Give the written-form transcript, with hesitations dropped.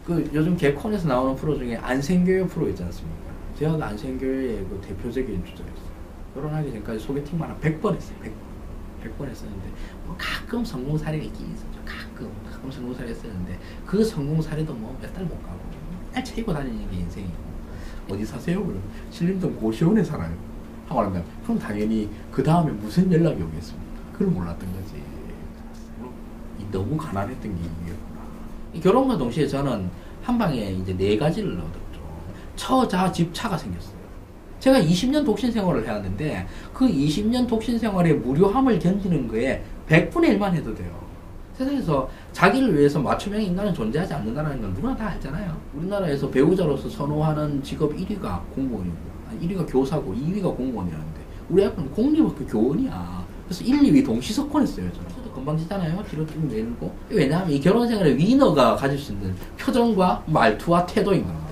그 요즘 개콘에서 나오는 프로 중에 안생교회 프로 있지 않습니까? 제가 그 안생교회의 그 대표적인 주자였어요. 결혼하기 전까지 소개팅만 한 100번 했어요. 100번 했었는데 뭐 가끔 성공 사례가 있긴 있었죠. 가끔 성공 사례 했었는데 그 성공 사례도 뭐 몇 달 못 가고 맨날 채이고 다니는 게 인생이고. 어디 사세요? 그럼 신림동 고시원에 살아요. 하고 하면 그럼 당연히 그 다음에 무슨 연락이 오겠습니까? 그걸 몰랐던 거지. 너무 가난했던 게 이유였구나. 결혼과 동시에 저는 한 방에 이제 4가지를 얻었죠. 처자, 집, 차가 생겼어요. 제가 20년 독신 생활을 해왔는데 그 20년 독신 생활의 무료함을 견디는 거에 100분의 1만 해도 돼요. 세상에서 자기를 위해서 맞춤형 인간은 존재하지 않는다는 건 누구나 다 알잖아요. 우리나라에서 배우자로서 선호하는 직업 1위가 공무원이고 1위가 교사고 2위가 공무원이라는데 우리 아빠는 공립학교 교원이야. 그래서 1, 2위 동시석권했어요. 저도 건방지잖아요. 뒤로 좀 내밀고. 왜냐하면 이 결혼생활의 위너가 가질 수 있는 표정과 말투와 태도인 거예요.